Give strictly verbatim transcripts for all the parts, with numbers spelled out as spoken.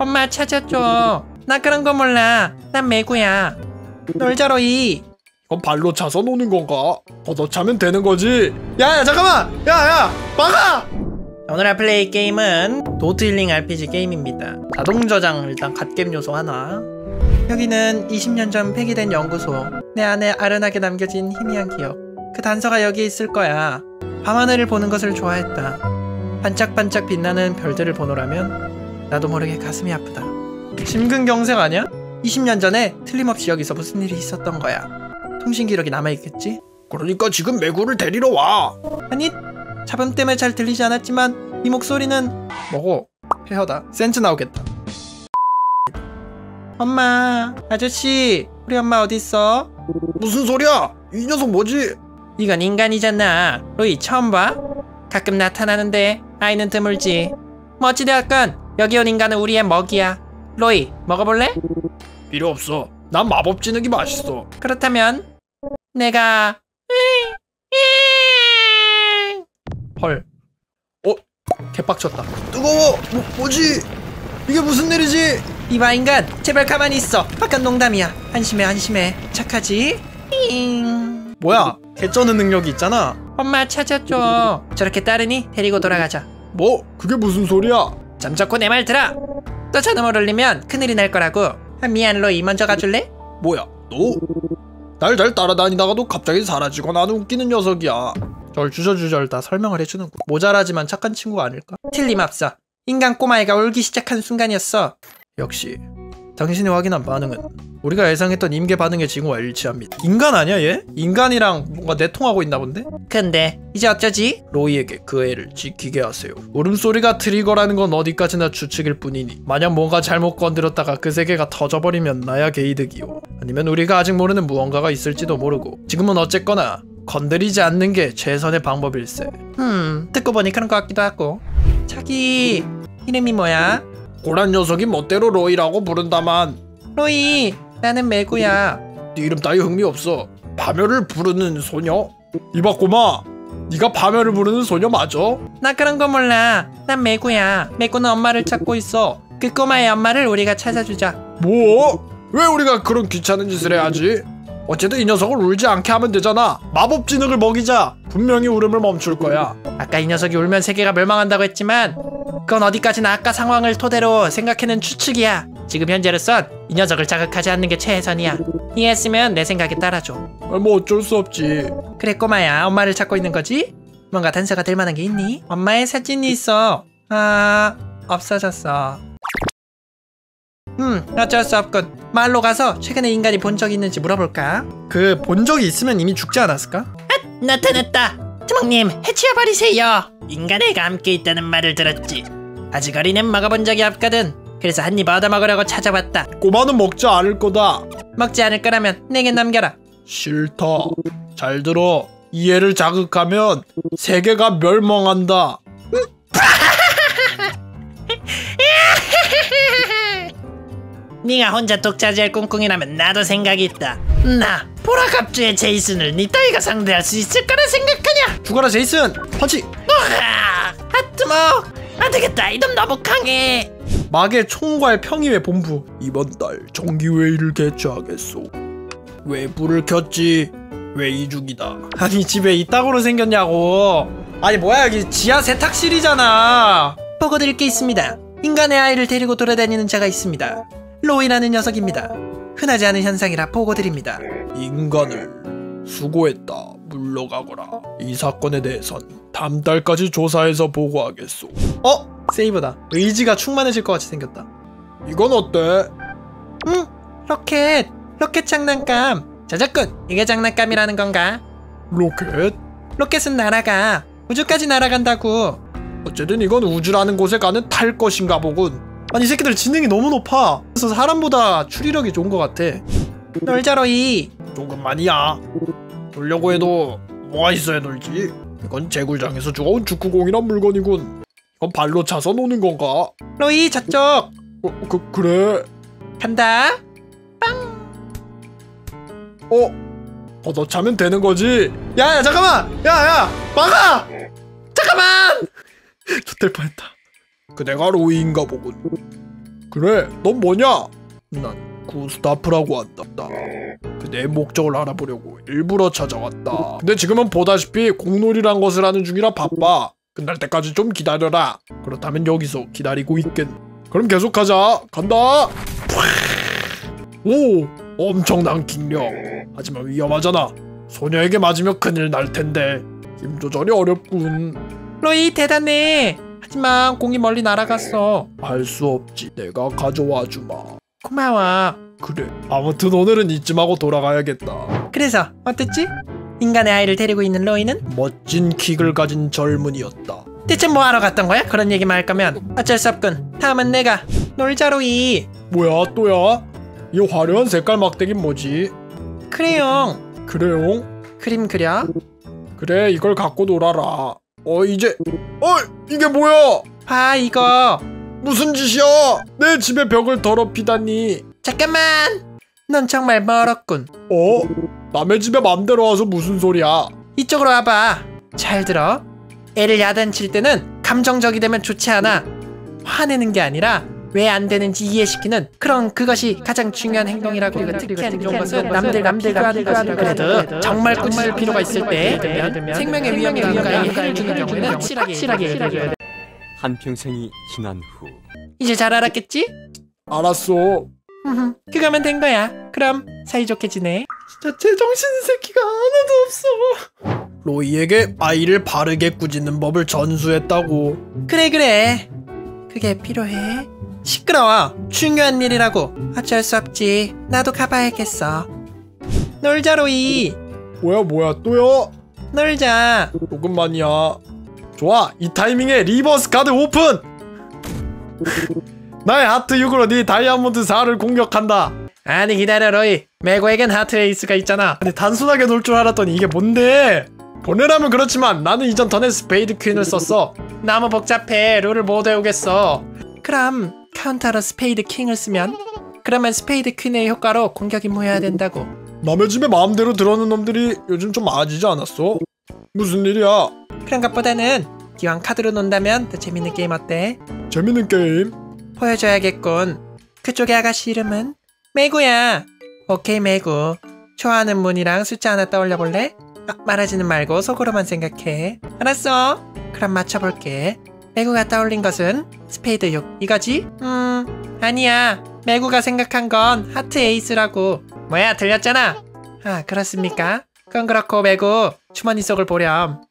엄마 찾아줘. 나 그런 거 몰라. 난 매구야. 놀자 로이. 이건 발로 차서 노는 건가? 걷어차면 되는 거지. 야야 잠깐만. 야야 막아. 오늘 할 플레이 게임은 도트 힐링 알피지 게임입니다. 자동 저장 일단 갓겜 요소 하나. 여기는 이십 년 전 폐기된 연구소. 내 안에 아련하게 남겨진 희미한 기억. 그 단서가 여기에 있을 거야. 밤하늘을 보는 것을 좋아했다. 반짝반짝 빛나는 별들을 보노라면 나도 모르게 가슴이 아프다. 심근경색 아니야? 이십 년 전에 틀림없이 여기서 무슨 일이 있었던 거야. 통신 기록이 남아있겠지? 그러니까 지금 매구를 데리러 와. 아니, 잡음 때문에 잘 들리지 않았지만 이 목소리는 뭐고? 헤어다. 센스 나오겠다. 엄마, 아저씨, 우리 엄마 어딨어? 무슨 소리야? 이 녀석 뭐지? 이건 인간이잖아. 로이 처음 봐? 가끔 나타나는데 아이는 드물지. 뭐 어찌되었건 여기 온 인간은 우리의 먹이야. 로이, 먹어볼래? 필요 없어. 난 마법 진흙이 맛있어. 그렇다면 내가 헐. 어? 개빡쳤다. 뜨거워. 뭐, 뭐지? 이게 무슨 일이지? 이봐 인간, 제발 가만히 있어. 바깥 농담이야. 안심해 안심해. 착하지? 잉. 뭐야? 개쩌는 능력이 있잖아. 엄마 찾아줘. 저렇게 따르니 데리고 돌아가자. 뭐? 그게 무슨 소리야? 잠자코 내 말 들어. 또 저놈을 올리면 큰일이 날 거라고. 아, 미안 로이, 먼저 가줄래? 뭐야? 너? 날 잘 따라다니다가도 갑자기 사라지고 나는 웃기는 녀석이야. 절 주저주절 다 설명을 해주는군. 모자라지만 착한 친구가 아닐까? 틀림없어. 인간 꼬마애가 울기 시작한 순간이었어. 역시 당신이 확인한 반응은 우리가 예상했던 임계 반응의 징후와 일치합니다. 인간 아니야 얘? 인간이랑 뭔가 내통하고 있나 본데? 근데 이제 어쩌지? 로이에게 그 애를 지키게 하세요. 울음소리가 트리거라는 건 어디까지나 추측일 뿐이니 만약 뭔가 잘못 건드렸다가 그 세계가 터져버리면 나야 개이득이요. 아니면 우리가 아직 모르는 무언가가 있을지도 모르고. 지금은 어쨌거나 건드리지 않는 게 최선의 방법일세. 음, 듣고 보니 그런 것 같기도 하고. 자기 이름이 뭐야? 고란 녀석이 멋대로 로이라고 부른다만. 로이, 나는 매구야. 네 이름 따위 흥미없어. 파멸을 부르는 소녀? 이봐 꼬마, 네가 파멸을 부르는 소녀 맞아? 나 그런 거 몰라. 난 매구야. 매구는 엄마를 찾고 있어. 그 꼬마의 엄마를 우리가 찾아주자. 뭐? 왜 우리가 그런 귀찮은 짓을 해야지? 어쨌든 이 녀석을 울지 않게 하면 되잖아. 마법 진흙을 먹이자. 분명히 울음을 멈출 거야. 아까 이 녀석이 울면 세계가 멸망한다고 했지만 그건 어디까지나 아까 상황을 토대로 생각해낸 추측이야. 지금 현재로선 이 녀석을 자극하지 않는 게 최선이야. 이해했으면 내 생각에 따라줘. 아, 뭐 어쩔 수 없지. 그래 꼬마야, 엄마를 찾고 있는 거지? 뭔가 단서가 될 만한 게 있니? 엄마의 사진이 있어. 아, 없어졌어. 음, 어쩔 수 없군. 마을로 가서 최근에 인간이 본 적이 있는지 물어볼까? 그 본 적이 있으면 이미 죽지 않았을까? 아, 나타났다. 투목님, 해치워버리세요. 인간애가 함께 있다는 말을 들었지. 아직 어린애는 먹어본 적이 없거든. 그래서 한입 얻어먹으려고 찾아왔다. 꼬마는 먹지 않을 거다. 먹지 않을 거라면 내게 남겨라. 싫다. 잘 들어. 이 애를 자극하면 세계가 멸망한다. 네가 혼자 독차지할 꿍꿍이라면 나도 생각이 있다. 나 보라갑주의 제이슨을 네 따위가 상대할 수 있을 거라 생각하냐? 죽어라 제이슨! 펀치! 으아! 아뜨먹! 안되겠다, 이놈 너무 강해. 막의 총괄 평의회 본부. 이번 달 정기회의를 개최하겠소. 왜 불을 켰지? 회의 중이다. 아니 집에 이따구로 생겼냐고. 아니 뭐야, 여기 지하 세탁실이잖아. 보고 드릴 게 있습니다. 인간의 아이를 데리고 돌아다니는 자가 있습니다. 로이라는 녀석입니다. 흔하지 않은 현상이라 보고 드립니다. 인간을 수고했다. 물러가거라. 이 사건에 대해선 다음 달까지 조사해서 보고하겠소. 어? 세이브다. 의지가 충만해질 것 같이 생겼다. 이건 어때? 응, 로켓. 로켓 장난감. 저작꾼, 이게 장난감이라는 건가? 로켓? 로켓은 날아가. 우주까지 날아간다고. 어쨌든 이건 우주라는 곳에 가는 탈 것인가 보군. 아니 이 새끼들 지능이 너무 높아. 그래서 사람보다 추리력이 좋은 것 같아. 놀자 로이. 조금만이야. 놀려고 해도 뭐가 있어야 놀지? 이건 재굴장에서 주워온 축구공이란 물건이군. 이건 발로 차서 노는 건가? 로이 저쪽. 어, 그, 그래. 간다. 빵. 어? 걷어차면 되는 거지? 야야 잠깐만! 야야! 막아! 잠깐만! 좋될 뻔했다. 그대가 로이인가 보군. 그래, 넌 뭐냐? 난 구스타프라고 한다. 내 목적을 알아보려고 일부러 찾아왔다. 근데 지금은 보다시피 공놀이란 것을 하는 중이라 바빠. 끝날 때까지 좀 기다려라. 그렇다면 여기서 기다리고 있겠. 그럼 계속하자. 간다. 오, 엄청난 킥력. 하지만 위험하잖아. 소녀에게 맞으면 큰일 날 텐데. 힘 조절이 어렵군. 로이 대단해. 하지만 공이 멀리 날아갔어. 할 수 없지. 내가 가져와 주마. 고마워. 그래. 아무튼 오늘은 이쯤 하고 돌아가야겠다. 그래서 어땠지? 인간의 아이를 데리고 있는 로이는 멋진 킥을 가진 젊은이였다. 대체 뭐하러 갔던 거야? 그런 얘기만 할 거면 어쩔 수 없군. 다음은 내가. 놀자 로이. 뭐야 또야? 이 화려한 색깔 막대기 뭐지? 크레용. 크레용? 그림 그려? 그래, 이걸 갖고 놀아라. 어 이제 어 이게 뭐야? 봐 이거. 무슨 짓이야? 내 집의 벽을 더럽히다니. 잠깐만. 넌 정말 멀었군. 어? 남의 집에 맘대로 와서 무슨 소리야? 이쪽으로 와봐. 잘 들어. 애를 야단칠 때는 감정적이 되면 좋지 않아. 화내는 게 아니라 왜 안 되는지 이해시키는 그런 그것이 가장 중요한 행동이라고. 그리고 특히 안 좋은 것은 남들과 비교하는 것이라. 그래도 정말 꾸짖을 필요가 있을 때 생명의 위험이 가까이 해를 주는 경우에는 확실하게 해줘야 돼. 한평생이 지난 후 이제 잘 알았겠지? 알았어. 그거면 된 거야. 그럼 사이좋게 지내. 진짜 제정신 새끼가 하나도 없어. 로이에게 아이를 바르게 꾸짖는 법을 전수했다고. 그래 그래. 그게 필요해. 시끄러워. 중요한 일이라고. 어쩔 수 없지. 나도 가봐야겠어. 놀자 로이. 뭐야 뭐야 또야? 놀자. 조금만이야. 좋아, 이 타이밍에 리버스 카드 오픈. 나의 하트 육으로 네 다이아몬드 사를 공격한다. 아니 기다려 로이. 메고에겐 하트 에이스가 있잖아. 근데 단순하게 놀 줄 알았더니 이게 뭔데? 보내라면 그렇지만 나는 이전 턴에 스페이드 퀸을 썼어. 너무 복잡해. 룰을 못 외우겠어. 그럼 카운터로 스페이드 킹을 쓰면? 그러면 스페이드 퀸의 효과로 공격이 모여야 된다고. 남의 집에 마음대로 들어오는 놈들이 요즘 좀 아지지 않았어? 무슨 일이야? 그런 것보다는 기왕 카드로 논다면 더 재밌는 게임 어때? 재밌는 게임? 보여줘야겠군. 그쪽의 아가씨 이름은? 메구야. 오케이 메구. 좋아하는 문이랑 숫자 하나 떠올려 볼래? 아, 말하지는 말고 속으로만 생각해. 알았어. 그럼 맞춰볼게. 메구가 떠올린 것은 스페이드 육 이거지? 음 아니야. 메구가 생각한 건 하트 에이스라고. 뭐야 들렸잖아. 아 그렇습니까? 그건 그렇고 메구 주머니 속을 보렴.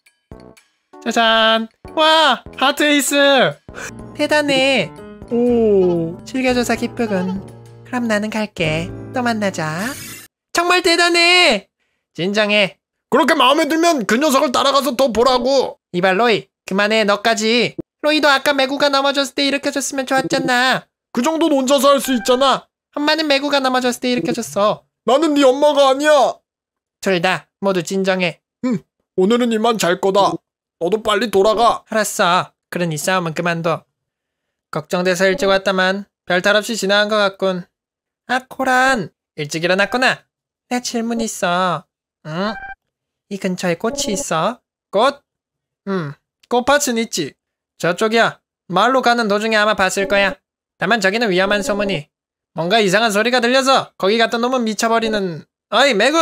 짜잔. 와 하트 에이스. 대단해. 오, 즐겨줘서 기쁘군. 그럼 나는 갈게. 또 만나자. 정말 대단해. 진정해. 그렇게 마음에 들면 그 녀석을 따라가서 더 보라고. 이발 로이 그만해. 너까지. 로이도 아까 메구가 넘어졌을 때 일으켜줬으면 좋았잖아. 그 정도는 혼자서 할 수 있잖아. 엄마는 메구가 넘어졌을 때 일으켜줬어. 나는 네 엄마가 아니야. 둘 다 모두 진정해. 응, 오늘은 이만 잘 거다. 너도 빨리 돌아가. 알았어. 그런 이 싸움은 그만둬. 걱정돼서 일찍 왔다만 별탈 없이 지나간 것 같군. 아 코란 일찍 일어났구나. 내 질문 있어. 응? 이 근처에 꽃이 있어? 꽃? 음 꽃밭은 있지. 저쪽이야. 마을로 가는 도중에 아마 봤을 거야. 다만 저기는 위험한 소문이. 뭔가 이상한 소리가 들려서 거기 갔던 놈은 미쳐버리는. 어이 메구.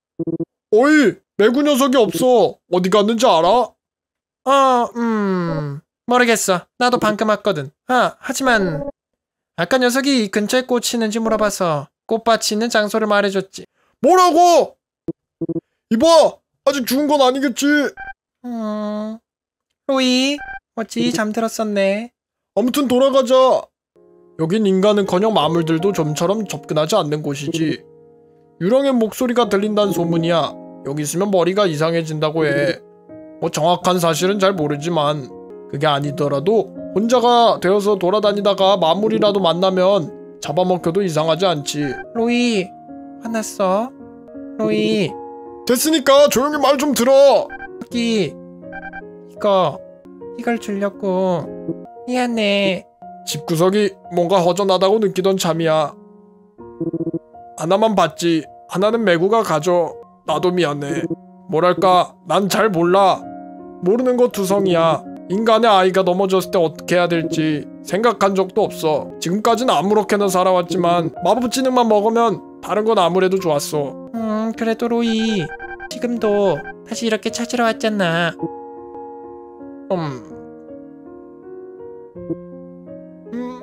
어이, 메구 녀석이 없어. 어디 갔는지 알아? 어, 음... 모르겠어. 나도 방금 왔거든. 아, 하지만 아까 녀석이 이 근처에 꽃이 있는지 물어봐서 꽃밭이 있는 장소를 말해줬지. 뭐라고? 이봐, 아직 죽은 건 아니겠지? 음... 로이, 어찌 잠들었었네. 아무튼 돌아가자. 여긴 인간은커녕 마물들도 좀처럼 접근하지 않는 곳이지. 유령의 목소리가 들린다는 소문이야. 여기 있으면 머리가 이상해진다고 해. 뭐 정확한 사실은 잘 모르지만 그게 아니더라도 혼자가 되어서 돌아다니다가 마물이라도 만나면 잡아먹혀도 이상하지 않지. 로이, 화났어? 로이, 됐으니까 조용히 말 좀 들어. 여기 이거 이걸 주려고. 미안해. 집구석이 뭔가 허전하다고 느끼던 참이야. 하나만 봤지. 하나는 메구가 가져. 나도 미안해. 뭐랄까 난 잘 몰라. 모르는 거 두성이야. 인간의 아이가 넘어졌을 때 어떻게 해야 될지 생각한 적도 없어. 지금까지는 아무렇게나 살아왔지만 마법 지능만 먹으면 다른 건 아무래도 좋았어. 음 그래도 로이 지금도 다시 이렇게 찾으러 왔잖아. 음... 음...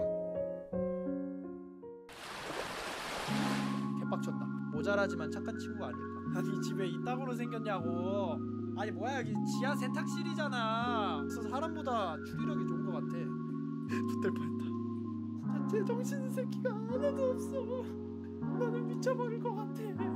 개빡쳤다. 모자라지만 착한 친구가 아닐까. 아니 집에 이따구로 생겼냐고. 아니 뭐야 여기 지하 세탁실이잖아. 그래서 사람보다 추리력이 좋은 것 같아. 붙들 뻔했다. 진짜 제정신 새끼가 하나도 없어. 나는 미쳐버릴 것 같아.